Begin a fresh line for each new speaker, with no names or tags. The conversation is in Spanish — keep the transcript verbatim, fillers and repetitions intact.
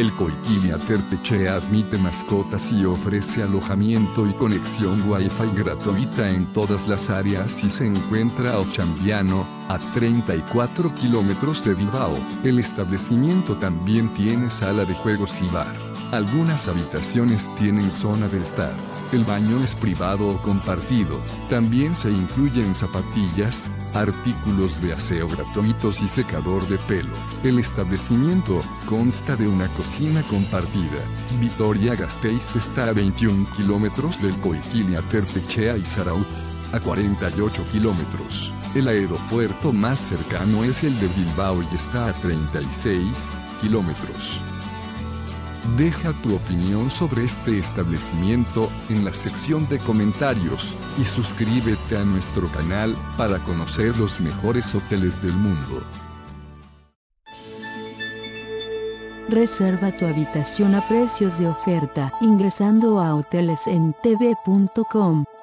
El Coiquilia Terpechea admite mascotas y ofrece alojamiento y conexión Wi-Fi gratuita en todas las áreas y se encuentra a Ochambiano, a treinta y cuatro kilómetros de Bilbao. El establecimiento también tiene sala de juegos y bar. Algunas habitaciones tienen zona de estar. El baño es privado o compartido. También se incluyen zapatillas, artículos de aseo gratuitos y secador de pelo. El establecimiento consta de una cocina compartida. Vitoria-Gasteiz está a veintiún kilómetros del Coiquilia Terpechea y Zarautz, a cuarenta y ocho kilómetros. El aeropuerto más cercano es el de Bilbao y está a treinta y seis kilómetros. Deja tu opinión sobre este establecimiento en la sección de comentarios y suscríbete a nuestro canal para conocer los mejores hoteles del mundo.
Reserva tu habitación a precios de oferta ingresando a hoteles en t v punto com.